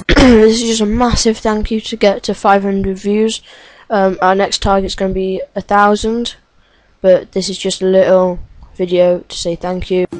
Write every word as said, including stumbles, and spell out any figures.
this is just a massive thank you to get to five hundred views. Um, our next target is going to be a thousand, but this is just a little video to say thank you.